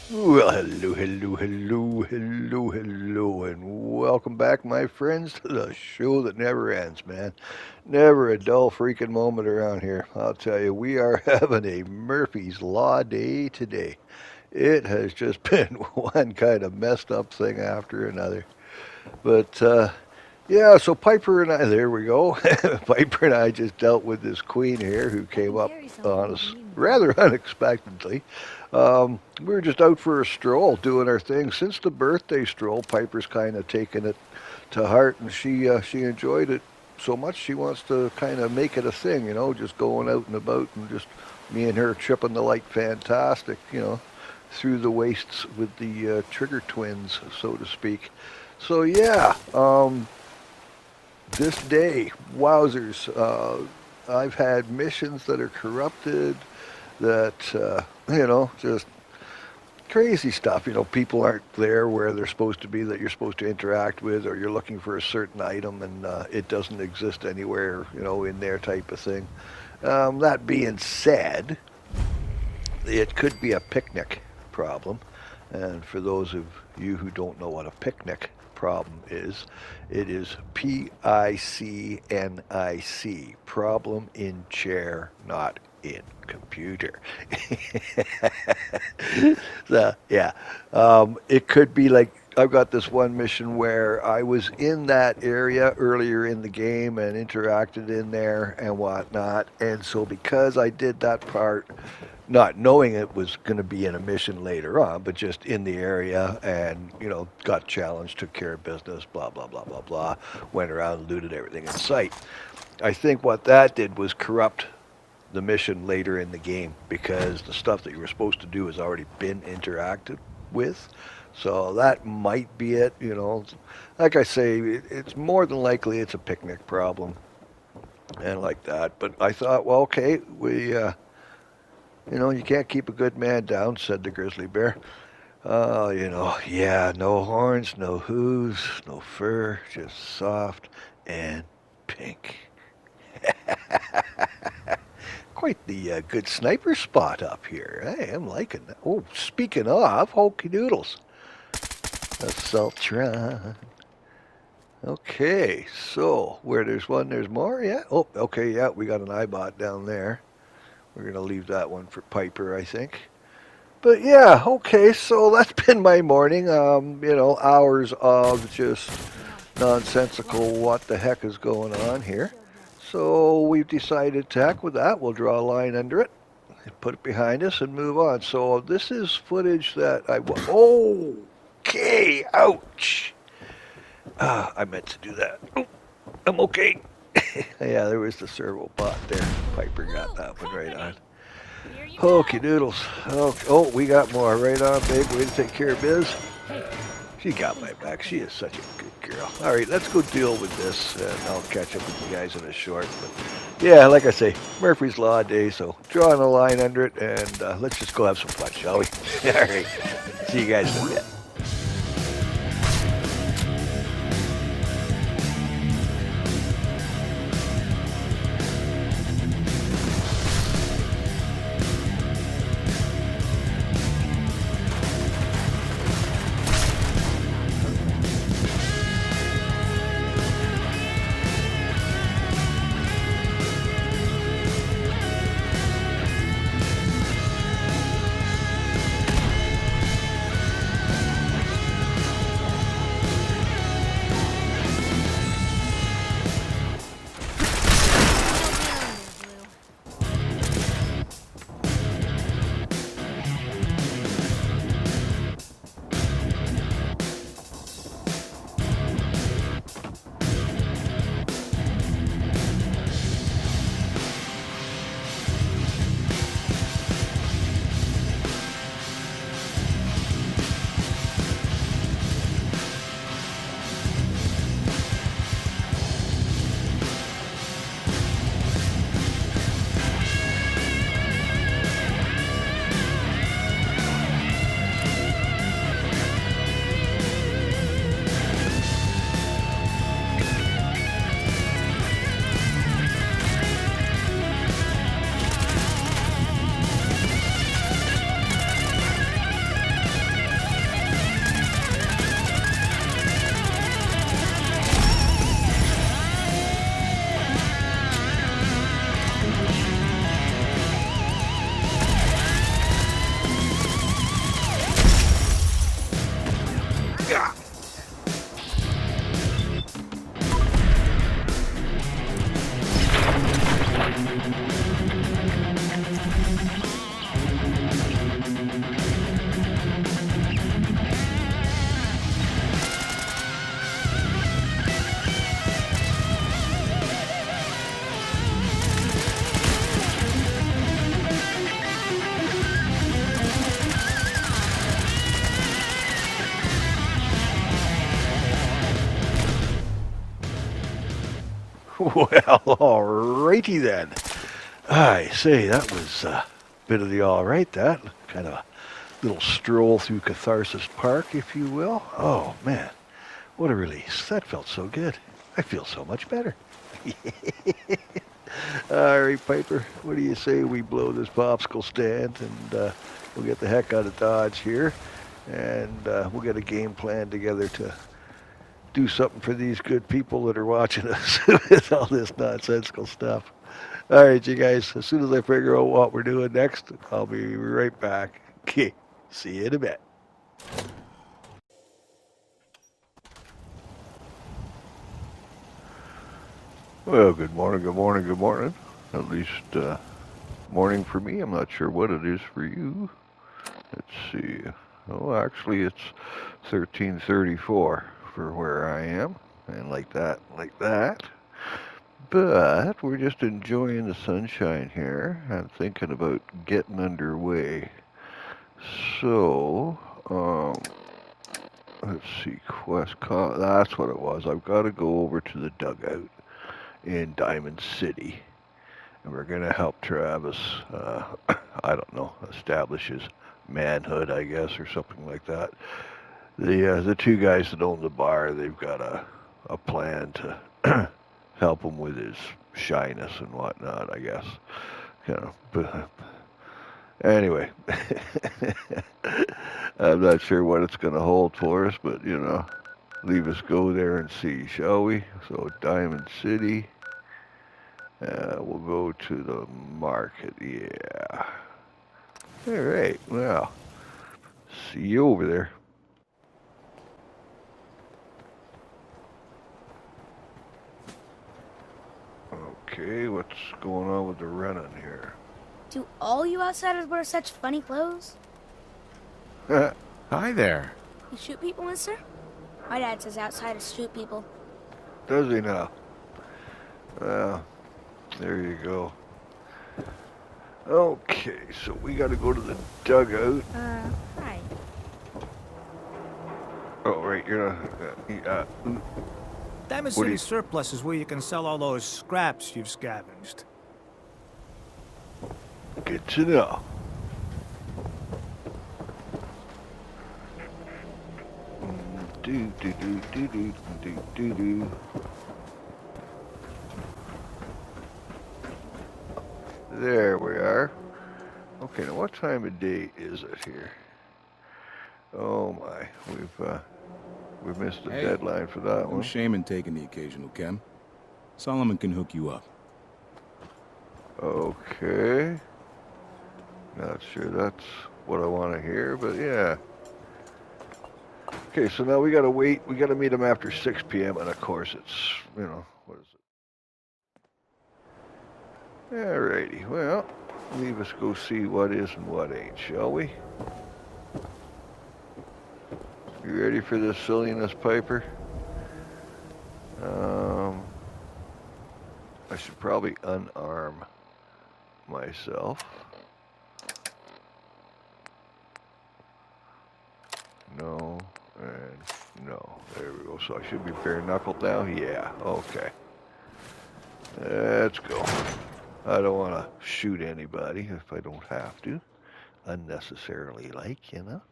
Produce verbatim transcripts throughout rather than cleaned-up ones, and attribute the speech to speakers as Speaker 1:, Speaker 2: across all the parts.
Speaker 1: Well, hello, hello, hello, hello, hello, and welcome back, my friends, to the show that never ends, man. Never a dull freaking moment around here. I'll tell you, we are having a Murphy's Law day today. It has just been one kind of messed up thing after another. But, uh, yeah, so Piper and I, there we go. Piper and I just dealt with this queen here who
Speaker 2: I
Speaker 1: came
Speaker 2: can
Speaker 1: up
Speaker 2: carry
Speaker 1: on
Speaker 2: something
Speaker 1: us
Speaker 2: meaningful.
Speaker 1: rather unexpectedly. Um, we were just out for a stroll, doing our thing. Since the birthday stroll, Piper's kind of taken it to heart, and she uh, she enjoyed it so much she wants to kind of make it a thing. You know, just going out and about, and just me and her tripping the light, fantastic. You know, through the wastes with the uh, Trigger twins, so to speak. So yeah, um, this day, wowzers! Uh, I've had missions that are corrupted, that uh, you know, just crazy stuff. You know, people aren't there where they're supposed to be that you're supposed to interact with, or you're looking for a certain item and uh, it doesn't exist anywhere, you know, in there type of thing. Um, that being said, it could be a picnic problem. And for those of you who don't know what a picnic problem is, it is P I C N I C, problem in chair, not in computer. So, yeah, um, it could be like I've got this one mission where I was in that area earlier in the game and interacted in there and whatnot. And so, because I did that part, not knowing it was going to be in a mission later on, but just in the area and, you know, got challenged, took care of business, blah, blah, blah, blah, blah, went around, looted everything in sight. I think what that did was corrupt the mission later in the game because the stuff that you were supposed to do has already been interacted with. So that might be it, you know. Like I say, it's more than likely it's a picnic problem and like that. But I thought, well, okay, we, uh, you know, you can't keep a good man down, said the grizzly bear. Oh, you know, yeah, no horns, no hooves, no fur, just soft and pink. Quite the uh, good sniper spot up here. Hey, I'm liking that. Oh, speaking of, hokey doodles. A Sultron. Okay, so where there's one, there's more. Yeah. Oh, okay. Yeah, we got an Eyebot down there. We're gonna leave that one for Piper, I think. But yeah, okay. So that's been my morning. Um, you know, hours of just
Speaker 2: Now,
Speaker 1: nonsensical.
Speaker 2: watch.
Speaker 1: What the heck is going on
Speaker 2: This
Speaker 1: here?
Speaker 2: should help.
Speaker 1: So we've decided to heck with that. We'll draw a line under it, put it behind us, and move on. So this is footage that I. Oh, okay. Ouch. Ah, I meant to do that. Oh, I'm okay. Yeah, there was the servo bot there. Piper got
Speaker 2: Blue
Speaker 1: that one right on.
Speaker 2: company. Here you
Speaker 1: Okie
Speaker 2: go.
Speaker 1: doodles. Okay. Oh, we got more. Right on, babe. Way to take care of biz.
Speaker 2: Hey,
Speaker 1: She got my
Speaker 2: something's
Speaker 1: back.
Speaker 2: going
Speaker 1: She
Speaker 2: on.
Speaker 1: is such a good girl. All right, let's go deal with this, and I'll catch up with you guys in a short. But yeah, like I say, Murphy's Law day, so drawing a line under it, and uh, let's just go have some fun, shall we? All right. See you guys in a bit. Yeah. Well, alrighty then. I say, that was a bit of the all right, that. Kind of a little stroll through Catharsis Park, if you will. Oh, man, what a release. That felt so good. I feel so much better. All right, Piper, what do you say we blow this popsicle stand and uh, we'll get the heck out of Dodge here, and uh, we'll get a game plan together to do something for these good people that are watching us with all this nonsensical stuff. All right, you guys, as soon as I figure out what we're doing next, I'll be right back. Okay, see you in a bit. Well, good morning, good morning, good morning. At least uh, morning for me. I'm not sure what it is for you. Let's see. Oh, actually, it's thirteen thirty-four for where I am, and like that, like that. But we're just enjoying the sunshine here. I'm thinking about getting underway. So, um, let's see, Quest, Co- that's what it was. I've got to go over to the dugout in Diamond City, and we're going to help Travis, uh, I don't know, establish his manhood, I guess, or something like that. The uh, the two guys that own the bar, they've got a, a plan to help him with his shyness and whatnot, I guess. You know, but anyway, I'm not sure what it's going to hold for us, but, you know, leave us go there and see, shall we? So, Diamond City. Uh, we'll go to the market, yeah. All right, well, see you over there. Okay, what's going on with the Renan here?
Speaker 2: Do all you outsiders wear such funny clothes?
Speaker 3: Hi there.
Speaker 2: You shoot people, mister? My dad says outsiders shoot people.
Speaker 1: Does he now? Well, there you go. Okay, so we got to go to the dugout.
Speaker 2: Uh, hi.
Speaker 1: Oh, right, you're not... Uh, uh,
Speaker 4: Diamond
Speaker 1: What do
Speaker 4: City
Speaker 1: you-
Speaker 4: Surplus is where you can sell all those scraps you've scavenged.
Speaker 1: good to know. Do, do, do, do, do, do, do, do. There we are. Okay, now what time of day is it here? Oh my, we've uh, we've missed the
Speaker 3: Hey,
Speaker 1: deadline for that
Speaker 3: No
Speaker 1: one.
Speaker 3: shame in taking the occasional chem. Solomon can hook you up.
Speaker 1: Okay. Not sure that's what I want to hear, but yeah. Okay, so now we gotta wait. We gotta meet him after six p m and of course it's, you know, what is it? Alrighty, well, leave us go see what is and what ain't, shall we? You ready for this silliness, Piper? Um, I should probably unarm myself. No, and no. There we go. So I should be bare knuckled now? Yeah, okay. Let's go. I don't want to shoot anybody if I don't have to. Unnecessarily, like, you know?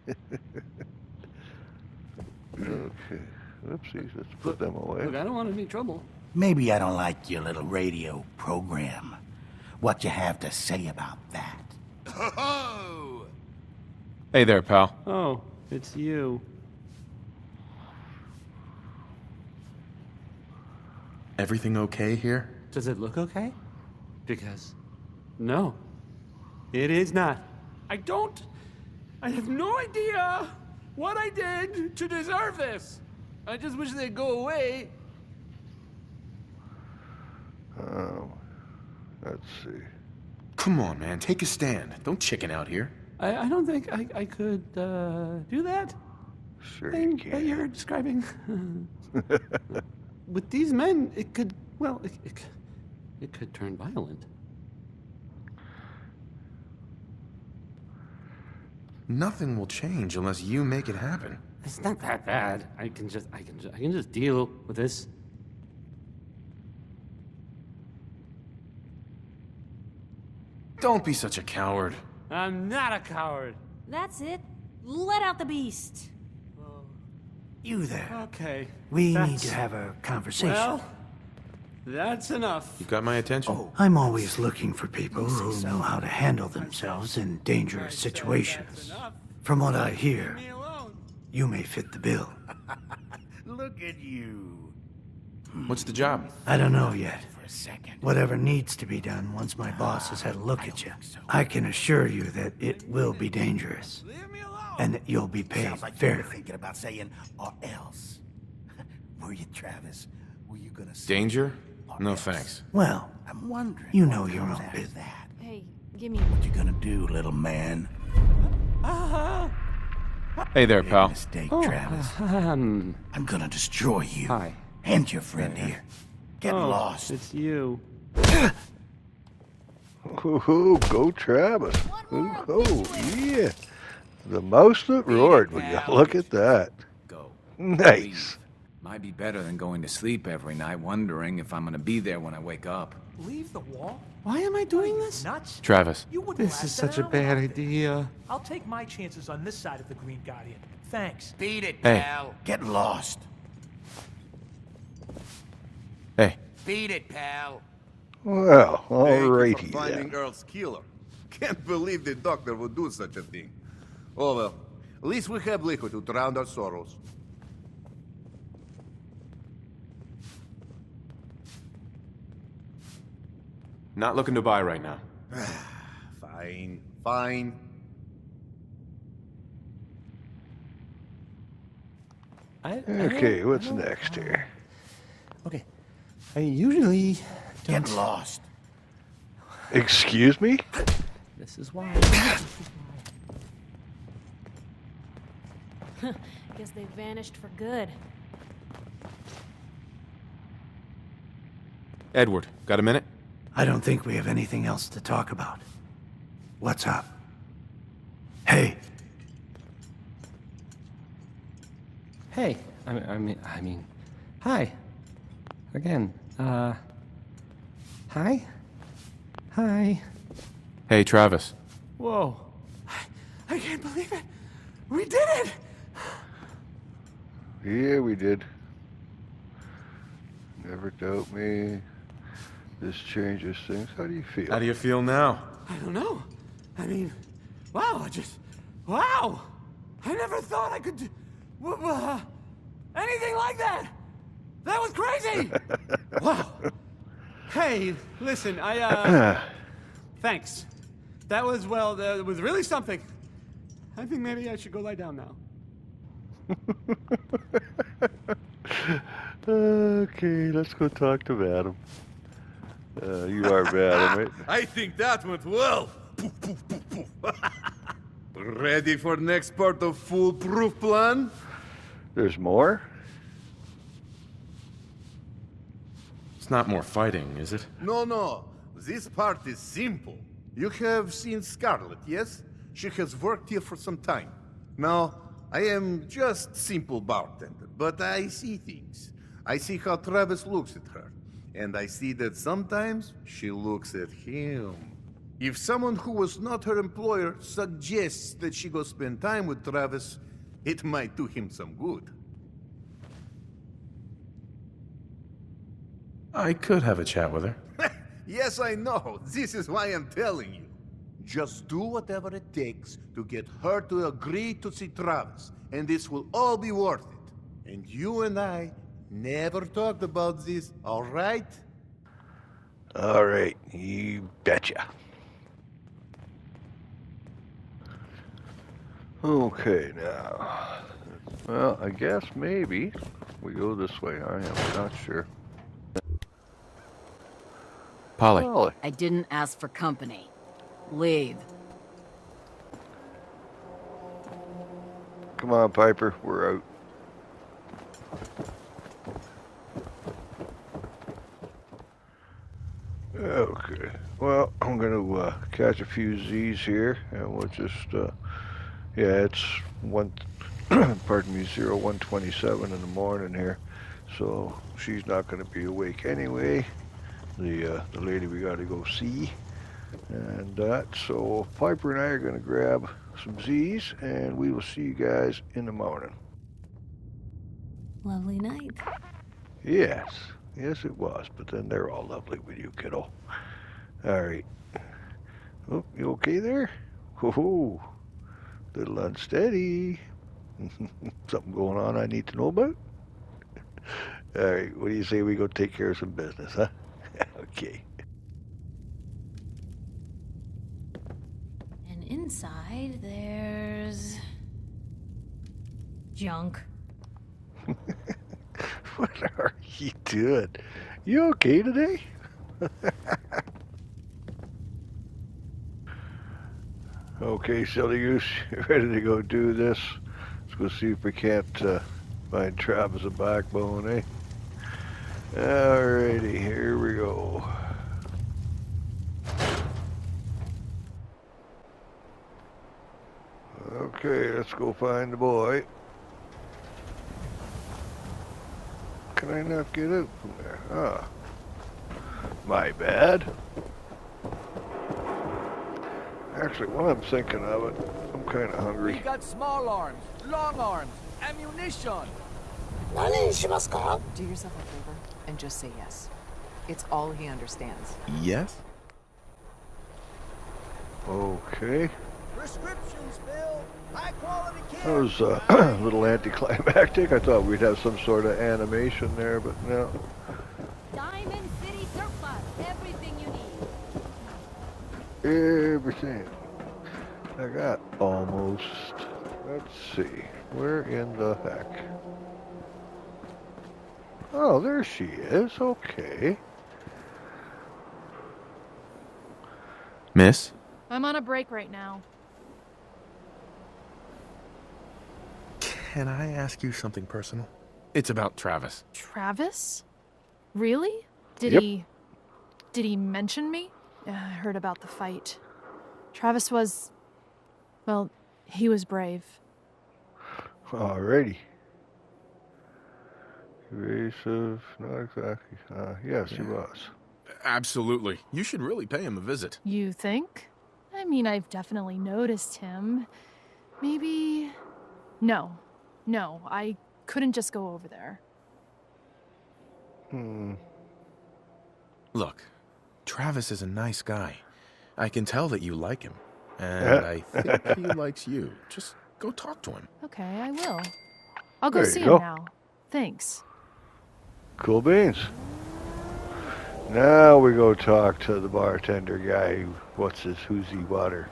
Speaker 1: Okay. Oopsies, let's put them away.
Speaker 5: Look, I don't want any trouble.
Speaker 6: Maybe I don't like your little radio program. What you have to say about that?
Speaker 7: Hey there, pal.
Speaker 5: Oh, it's you.
Speaker 7: Everything okay here?
Speaker 5: Does it look okay? Because, no, it is not. I don't. I have no idea what I did to deserve this. I just wish they'd go away.
Speaker 1: Um, let's see.
Speaker 7: Come on, man. Take a stand. Don't chicken out here.
Speaker 5: I, I don't think I, I could uh, do that
Speaker 1: Sure you
Speaker 5: thing that
Speaker 1: can.
Speaker 5: you're describing. With these men, it could, well, it, it, it could turn violent.
Speaker 7: Nothing will change unless you make it happen.
Speaker 5: It's not that bad. I can just, I can just, I can just deal with this.
Speaker 7: Don't be such a coward.
Speaker 5: I'm not a coward.
Speaker 8: That's it. Let out the beast.
Speaker 9: You there.
Speaker 5: Okay.
Speaker 9: We
Speaker 5: that's-
Speaker 9: need to have a conversation.
Speaker 5: Well, that's enough.
Speaker 7: You got my attention?
Speaker 9: Oh, I'm always looking for people who know how to handle themselves in dangerous situations. From what I hear,
Speaker 5: Leave me alone.
Speaker 9: you may fit the bill.
Speaker 6: Look at you.
Speaker 7: What's the job?
Speaker 9: I don't know yet.
Speaker 6: For a second.
Speaker 9: Whatever needs to be done once my boss has had a look at you, I can assure you that it will be dangerous.
Speaker 5: Leave me alone.
Speaker 9: And that you'll be paid
Speaker 6: Sounds like you were
Speaker 9: fairly.
Speaker 6: thinking about saying or else. Were you, Travis? Were you gonna say
Speaker 7: Danger?
Speaker 6: or
Speaker 7: No
Speaker 6: else?
Speaker 7: thanks.
Speaker 9: Well,
Speaker 6: I'm wondering.
Speaker 9: You
Speaker 6: what
Speaker 9: know your
Speaker 6: comes
Speaker 9: own
Speaker 6: out of
Speaker 9: business.
Speaker 6: that.
Speaker 8: Hey, give me.
Speaker 6: What you gonna do, little man?
Speaker 7: Hey there,
Speaker 6: Big
Speaker 7: pal.
Speaker 6: mistake,
Speaker 5: Oh,
Speaker 6: Travis.
Speaker 5: um,
Speaker 6: I'm gonna destroy you.
Speaker 5: Hi.
Speaker 6: And your friend here. Get
Speaker 5: oh,
Speaker 6: lost.
Speaker 5: It's you.
Speaker 1: Ooh, go Travis. Ooh, oh, yeah. The mouse that roared. Would you look at that?
Speaker 3: Go.
Speaker 1: Nice.
Speaker 3: Leave. Might be better than going to sleep every night wondering if I'm gonna be there when I wake up.
Speaker 4: Leave the wall?
Speaker 5: Why am I doing this?
Speaker 4: Nuts?
Speaker 7: Travis.
Speaker 4: You wouldn't
Speaker 5: This
Speaker 4: last
Speaker 5: is
Speaker 4: an
Speaker 5: such a
Speaker 4: hour
Speaker 5: bad
Speaker 4: without this.
Speaker 5: idea.
Speaker 4: I'll take my chances on this side of the Green Guardian. Thanks.
Speaker 6: Beat it,
Speaker 7: Hey.
Speaker 6: pal. Get lost.
Speaker 7: Hey.
Speaker 6: Beat it, pal.
Speaker 1: Well,
Speaker 10: Thank you for
Speaker 1: alrighty
Speaker 10: finding
Speaker 1: then.
Speaker 10: Earl's killer. Can't believe the doctor would do such a thing. Oh well, at least we have liquid to drown our sorrows.
Speaker 7: Not looking to buy right now.
Speaker 10: Fine, fine.
Speaker 5: I,
Speaker 1: Okay, what's next here?
Speaker 5: Okay. I usually don't.
Speaker 6: Get lost.
Speaker 1: Excuse me?
Speaker 5: This is why.
Speaker 8: Guess they vanished for good.
Speaker 7: Edward, got a minute?
Speaker 9: I don't think we have anything else to talk about. What's up? Hey,
Speaker 5: Hey, I mean, I mean, I mean, hi. Again, uh, hi? Hi.
Speaker 7: Hey, Travis.
Speaker 5: Whoa. I, I can't believe it. We did it!
Speaker 1: Yeah, we did. Never doubt me. This changes things. How do you feel?
Speaker 7: How do you feel now?
Speaker 5: I don't know. I mean, wow, I just, wow! I never thought I could do w- uh, anything like that! That was crazy! Wow. Hey, listen, I, uh, thanks. That was, well, that was really something. I think maybe I should go lie down now.
Speaker 1: Okay, let's go talk to Madam. Uh, you are Madam, right?
Speaker 10: I think that went well. Poof, poof, poof, poof. Ready for next part of foolproof plan?
Speaker 1: There's more?
Speaker 7: It's not more fighting, is it?
Speaker 10: No, no. This part is simple. You have seen Scarlet, yes? She has worked here for some time. Now, I am just simple bartender, but I see things. I see how Travis looks at her, and I see that sometimes she looks at him. If someone who was not her employer suggests that she go spend time with Travis, it might do him some good.
Speaker 7: I could have a chat with her.
Speaker 10: Yes, I know. This is why I'm telling you. Just do whatever it takes to get her to agree to see Travis, and this will all be worth it. And you and I never talked about this, all right?
Speaker 1: All right, you betcha. Okay, now. Well, I guess maybe we go this way. I am not sure.
Speaker 7: Polly.
Speaker 1: Polly.
Speaker 11: I didn't ask for company. Leave.
Speaker 1: Come on, Piper. We're out. Okay. Well, I'm going to uh, catch a few Z's here, and we'll just, uh, yeah, it's one, pardon me, zero one twenty-seven in the morning here, so she's not going to be awake anyway. The uh, the lady we got to go see, and that. So Piper and I are going to grab some Z's, and we will see you guys in the morning.
Speaker 8: Lovely night.
Speaker 1: Yes, yes it was, but then they're all lovely with you, kiddo. All right. Oh, you okay there? Whoa, little unsteady. Something going on I need to know about? All right, what do you say we go take care of some business, huh? Okay.
Speaker 8: And inside, there's... junk.
Speaker 1: What are you doing? You okay today? Okay, Silly Goose, you ready to go do this? Let's go see if we can't uh, find Travis a backbone, eh? Alrighty, here we go. Okay, let's go find the boy. Can I not get out from there? Ah. My bad. Actually, while I'm thinking of it, I'm kind of hungry.
Speaker 5: We got small arms, long arms, ammunition.
Speaker 12: Do yourself a favor and just say yes. It's all he understands.
Speaker 7: Yes?
Speaker 1: Okay.
Speaker 5: Prescriptions, Bill. High quality care.
Speaker 1: That was uh, a little anticlimactic. I thought we'd have some sort of animation there, but no.
Speaker 8: Diamond City Surplus. Everything you need.
Speaker 1: Everything. I got almost. Let's see. Where in the heck? Oh, there she is. Okay.
Speaker 7: Miss?
Speaker 13: I'm on a break right now.
Speaker 7: Can I ask you something personal? It's about Travis.
Speaker 13: Travis? Really? Did
Speaker 7: Yep.
Speaker 13: he... Did he mention me? Uh, I heard about the fight. Travis was... Well, he was brave.
Speaker 1: Alrighty. Evasive, not exactly. Uh, yes, he was.
Speaker 7: Absolutely. You should really pay him a visit.
Speaker 13: You think? I mean, I've definitely noticed him. Maybe... No. No, I couldn't just go over there.
Speaker 1: Hmm.
Speaker 7: Look, Travis is a nice guy. I can tell that you like him. And I think he likes you. Just go talk to him.
Speaker 13: Okay, I will. I'll go
Speaker 1: There you
Speaker 13: see
Speaker 1: go.
Speaker 13: him now. Thanks.
Speaker 1: Cool beans. Now we go talk to the bartender guy. Who, what's his whoozy water?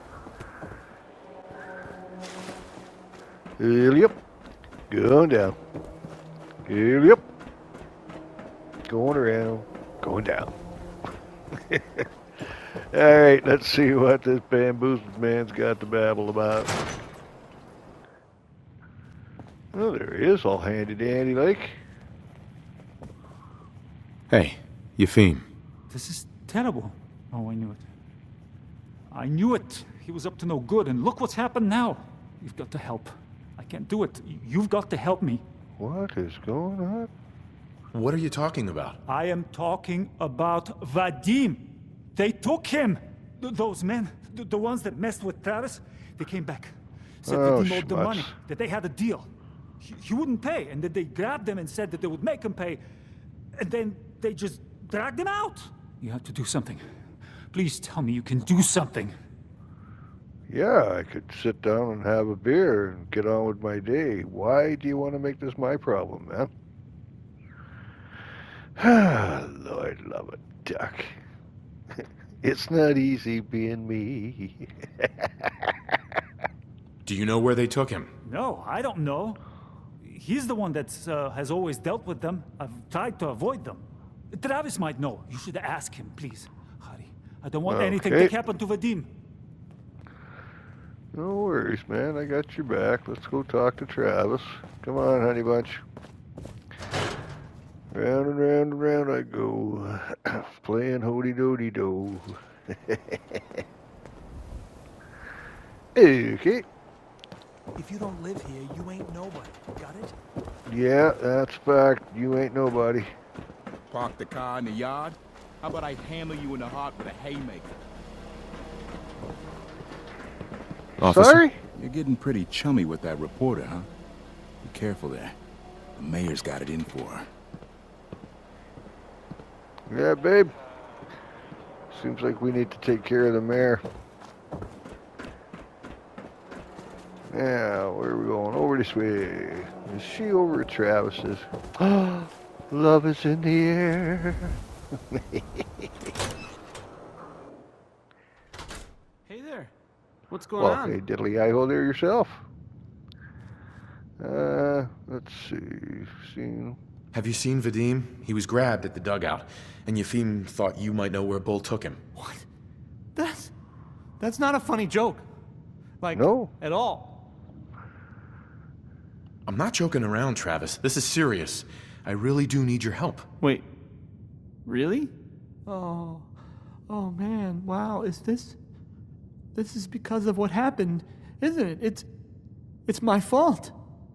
Speaker 1: Yep. Going down. Yep. Going around. Going down. Alright, let's see what this bamboozled man's got to babble about. Oh, there he is, all handy dandy like.
Speaker 7: Hey, Yefim.
Speaker 14: This is terrible. Oh, I knew it. I knew it. He was up to no good, and look what's happened now. You've got to help. I can't do it. You've got to help me.
Speaker 1: What is going on?
Speaker 7: What are you talking about?
Speaker 14: I am talking about Vadim. They took him. Th those men, th the ones that messed with Travis, they came back. Said
Speaker 1: Oh,
Speaker 14: Vadim owed the
Speaker 1: schmutz.
Speaker 14: money, that they had a deal. He, he wouldn't pay, and that they grabbed him and said that they would make him pay. And then they just dragged him out. You have to do something. Please tell me you can do something.
Speaker 1: Yeah, I could sit down and have a beer and get on with my day. Why do you want to make this my problem, man? Lord love a duck. It's not easy being me.
Speaker 7: Do you know where they took him?
Speaker 14: No, I don't know. He's the one that uh, has always dealt with them. I've tried to avoid them. Travis might know. You should ask him, please. Hurry. I don't want
Speaker 1: Okay.
Speaker 14: anything to happen to Vadim.
Speaker 1: No worries, man. I got your back. Let's go talk to Travis. Come on, honey bunch. Round and round and round I go, playing hody-dody-do. Okay.
Speaker 15: If you don't live here, you ain't nobody. Got it?
Speaker 1: Yeah, that's fact. You ain't nobody.
Speaker 16: Park the car in the yard? How about I hammer you in the heart with a haymaker? Officer,
Speaker 1: Sorry?
Speaker 16: You're getting pretty chummy with that reporter, huh? Be careful there. The mayor's got it in for her.
Speaker 1: Yeah, babe. Seems like we need to take care of the mayor. Now, where are we going? Over this way. Is she over at Travis's? Love is in the air.
Speaker 17: Hey there. What's going
Speaker 1: Well,
Speaker 17: on?
Speaker 1: hey, diddly I-ho there yourself. Uh, let's see. Seen.
Speaker 7: Have you seen Vadim? He was grabbed at the dugout, and Yefim thought you might know where Bull took him.
Speaker 17: What? That's... That's not a funny joke. Like,
Speaker 1: no.
Speaker 17: At all.
Speaker 7: I'm not joking around, Travis. This is serious. I really do need your help.
Speaker 17: Wait. Really? Oh. Oh, man. Wow. Is this... This is because of what happened, isn't it? It's... It's my fault.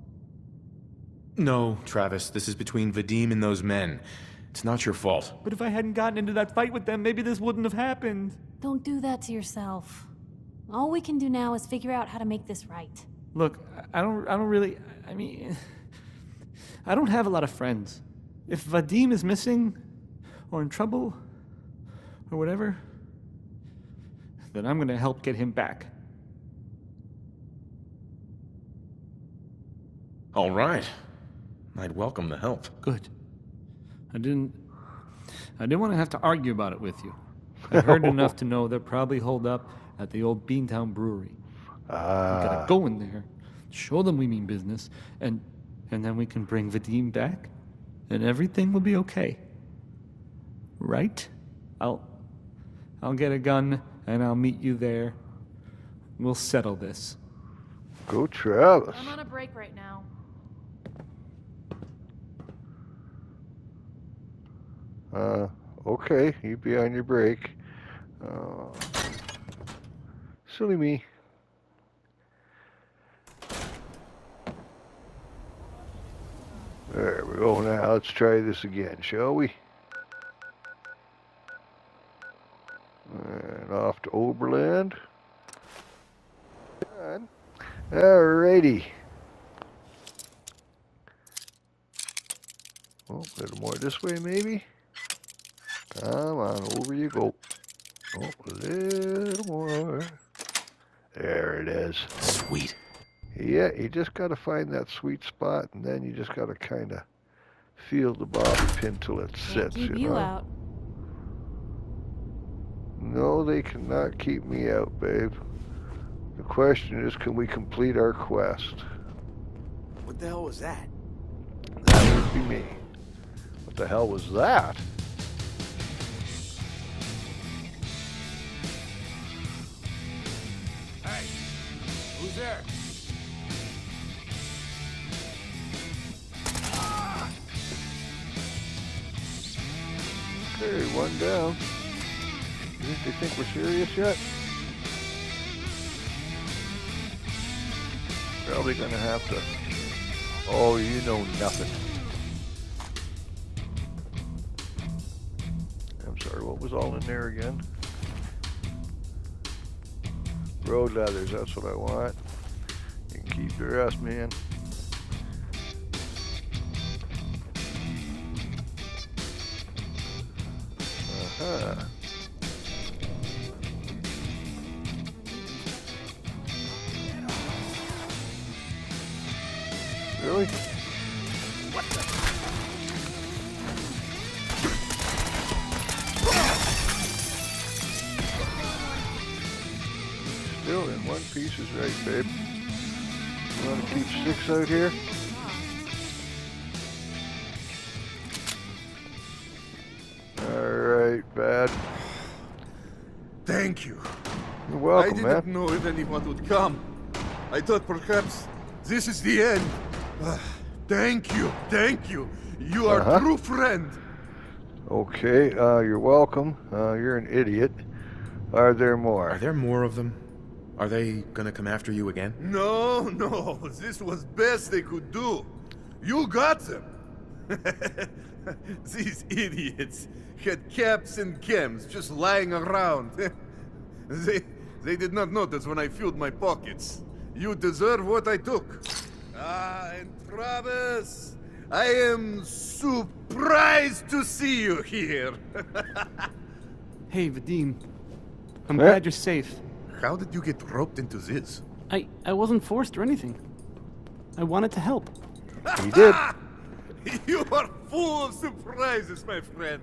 Speaker 7: No, Travis. This is between Vadim and those men. It's not your fault.
Speaker 17: But if I hadn't gotten into that fight with them, maybe this wouldn't have happened.
Speaker 8: Don't do that to yourself. All we can do now is figure out how to make this right.
Speaker 17: Look, I don't I don't really I mean I don't have a lot of friends. If Vadim is missing or in trouble or whatever, then I'm going to help get him back.
Speaker 7: All right. I'd welcome the help.
Speaker 17: Good. I didn't I didn't want to have to argue about it with you. I heard enough to know they're probably holed up at the old Beantown Brewery.
Speaker 1: Ah.
Speaker 17: We gotta go in there, show them we mean business, and and then we can bring Vadim back, and everything will be okay. Right? I'll I'll get a gun and I'll meet you there. We'll settle this.
Speaker 1: Go Travis.
Speaker 13: I'm on a break right now.
Speaker 1: Uh, okay, you be on your break. Uh, silly me. There we go. Now let's try this again, shall we? And off to Oberland. Done. Alrighty. Oh, a little more this way, maybe. Come on, over you go. Oh, a little more. There it is.
Speaker 7: Sweet.
Speaker 1: Yeah, you just got to find that sweet spot, and then you just got to kind of feel the bobby pin till it sits.
Speaker 8: Keep
Speaker 1: you
Speaker 8: you
Speaker 1: know?
Speaker 8: out.
Speaker 1: No, they cannot keep me out, babe. The question is, can we complete our quest?
Speaker 15: What the hell was that?
Speaker 1: That would be me. What the hell was that?
Speaker 5: Hey, who's there?
Speaker 1: Okay, one down. You think they think we're serious yet? Probably gonna have to. Oh, you know nothing. I'm sorry, what was all in there again? Road leathers, that's what I want. You can keep the rest, man. Uh-huh. Really?
Speaker 5: What the?
Speaker 1: Still in one piece is right, babe. You want to keep six out here? Alright, bad.
Speaker 10: Thank you.
Speaker 1: You're welcome,
Speaker 10: I
Speaker 1: man.
Speaker 10: didn't know if anyone would come. I thought perhaps this is the end. Uh, thank you, thank you. You are
Speaker 1: Uh-huh.
Speaker 10: a true friend.
Speaker 1: Okay, uh, you're welcome. Uh, you're an idiot. Are there more?
Speaker 7: Are there more of them? Are they gonna come after you again?
Speaker 10: No, no, this was best they could do. You got them. These idiots had caps and chems just lying around. they, they did not notice when I filled my pockets. You deserve what I took. Ah, and Travis, I am surprised to see you here.
Speaker 17: Hey, Vadim. I'm
Speaker 10: Eh?
Speaker 17: glad you're safe.
Speaker 10: How did you get roped into this?
Speaker 17: I, I wasn't forced or anything. I wanted to help.
Speaker 1: He did.
Speaker 10: You are full of surprises, my friend.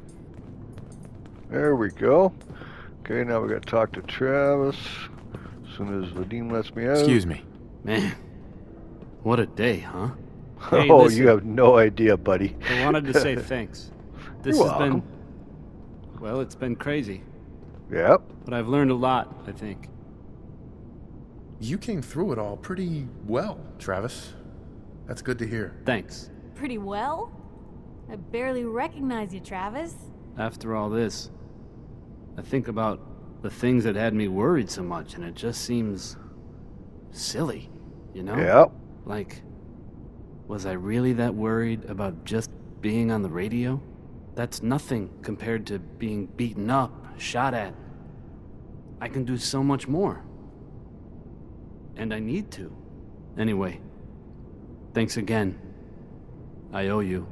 Speaker 1: There we go. Okay, now we got to talk to Travis. As soon as Vadim lets me out.
Speaker 7: Excuse me.
Speaker 17: Man, what a day, huh?
Speaker 1: Oh,
Speaker 17: Hey, listen.
Speaker 1: you have no idea, buddy.
Speaker 17: I wanted to say thanks. This
Speaker 1: You're
Speaker 17: has
Speaker 1: welcome.
Speaker 17: been... Well, it's been crazy.
Speaker 1: Yep.
Speaker 17: But I've learned a lot, I think.
Speaker 7: You came through it all pretty well, Travis. That's good to hear.
Speaker 17: Thanks.
Speaker 8: Pretty well? I barely recognize you, Travis.
Speaker 17: After all this, I think about the things that had me worried so much, and it just seems... silly, you know?
Speaker 1: Yep.
Speaker 17: Like, was I really that worried about just being on the radio? That's nothing compared to being beaten up, shot at. I can do so much more. And I need to. Anyway, thanks again. I owe you.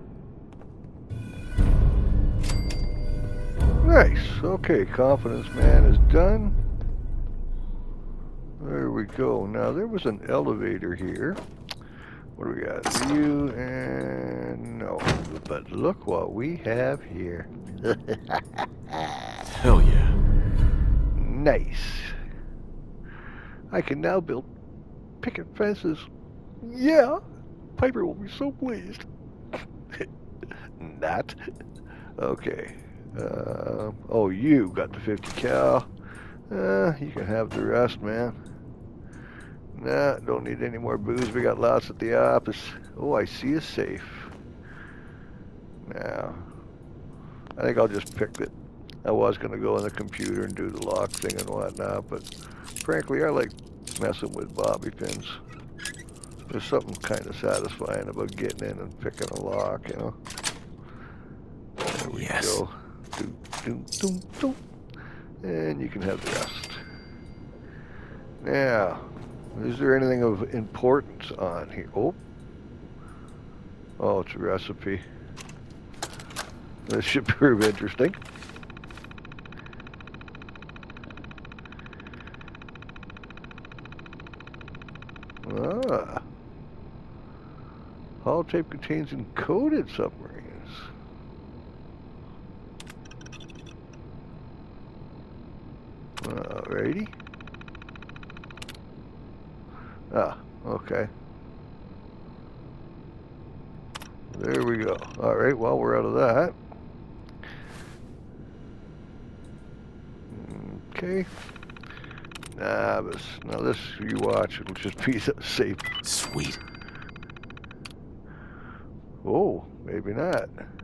Speaker 1: Nice. Okay, Confidence Man is done. There we go. Now, there was an elevator here. What do we got? View and no. But look what we have here.
Speaker 7: Hell yeah.
Speaker 1: Nice. I can now build picket fences. Yeah. Piper will be so pleased. Not. Okay. Uh, oh, you got the fifty cal. Uh, you can have the rest, man. Nah, don't need any more booze. We got lots at the office. Oh, I see a safe. Now, I think I'll just pick it. I was going to go in the computer and do the lock thing and whatnot, but frankly, I like messing with bobby pins. There's something kind of satisfying about getting in and picking a lock, you know? There we
Speaker 7: Yes.
Speaker 1: go. Doom, doom, doom, doom. And you can have the rest. Now, is there anything of importance on here? Oh. Oh, it's a recipe. This should prove interesting. Ah. Holotape contains encoded submarines. Alrighty. Ah, okay. There we go. Alright, well, we're out of that. Okay. Navis. Now this, you watch, it'll just be safe.
Speaker 7: Sweet.
Speaker 1: Oh, maybe not.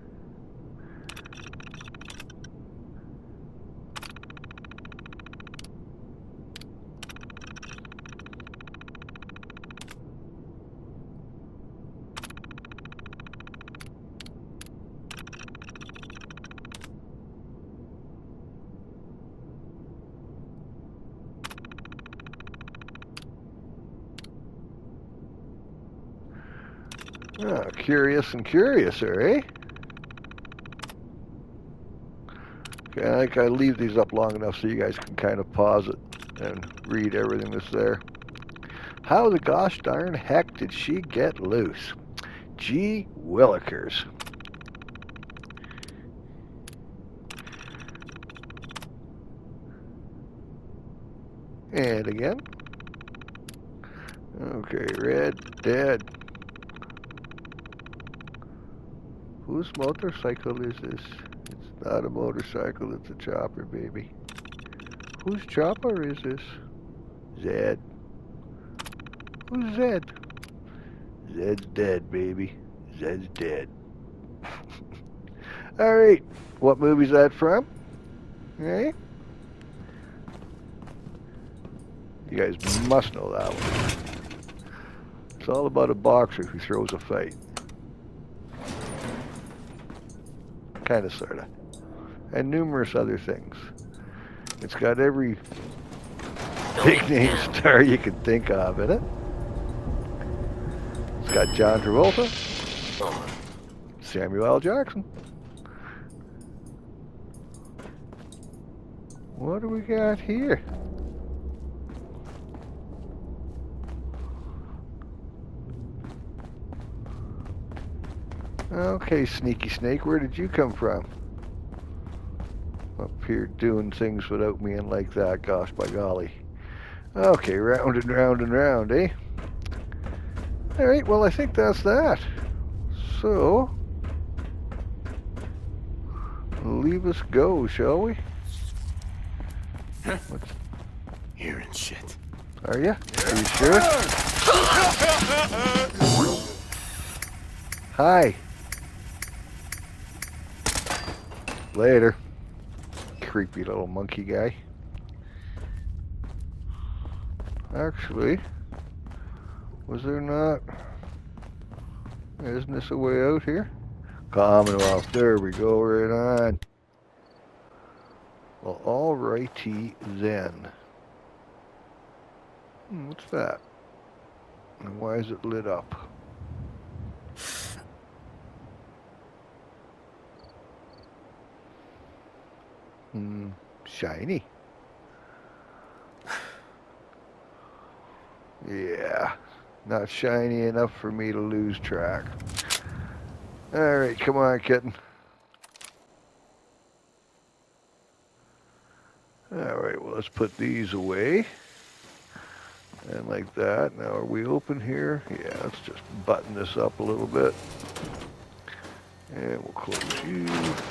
Speaker 1: Ah, curious and curiouser, eh? Okay, I think I leave these up long enough so you guys can kind of pause it and read everything that's there. How the gosh darn heck did she get loose? Gee willikers. And again. Okay, Red, dead. Whose motorcycle is this? It's not a motorcycle, it's a chopper, baby. Whose chopper is this? Zed. Who's Zed? Zed's dead, baby. Zed's dead. Alright, what movie's that from? Right? You guys must know that one. It's all about a boxer who throws a fight. Kinda, sorta. And numerous other things. It's got every big name star you can think of in it. It's got John Travolta, Samuel L. Jackson. What do we got here? Okay, Sneaky Snake, where did you come from? Up here doing things without me and like that, gosh by golly. Okay, round and round and round, eh? Alright, well I think that's that. So, leave us go, shall we? What's...
Speaker 7: Hearing shit.
Speaker 1: Are you? Are you sure? Hi. Later. Creepy little monkey guy. Actually, was there not... Isn't this a way out here? Commonwealth, there we go, right on. Well, alrighty then. Hmm, what's that? And why is it lit up? Hmm, shiny. Yeah, not shiny enough for me to lose track. Alright, come on, kitten. Alright, well, let's put these away. And like that. Now, are we open here? Yeah, let's just button this up a little bit. And we'll close you.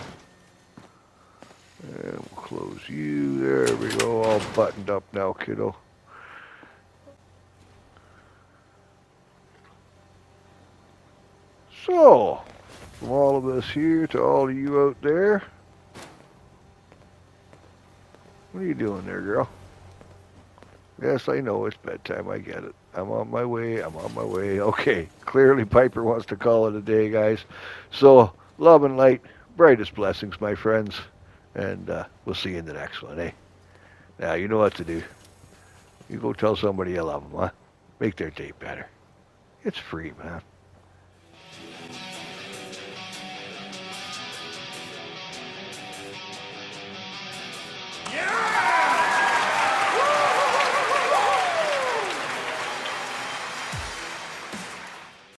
Speaker 1: And we'll close you. There we go, all buttoned up now, kiddo. So, from all of us here to all of you out there, what are you doing there, girl? Yes, I know it's bedtime, I get it. I'm on my way, I'm on my way. Okay, clearly Piper wants to call it a day, guys. So, love and light, brightest blessings, my friends. And uh, we'll see you in the next one, eh? Now, you know what to do. You go tell somebody you love them, huh? Make their day better. It's free, man.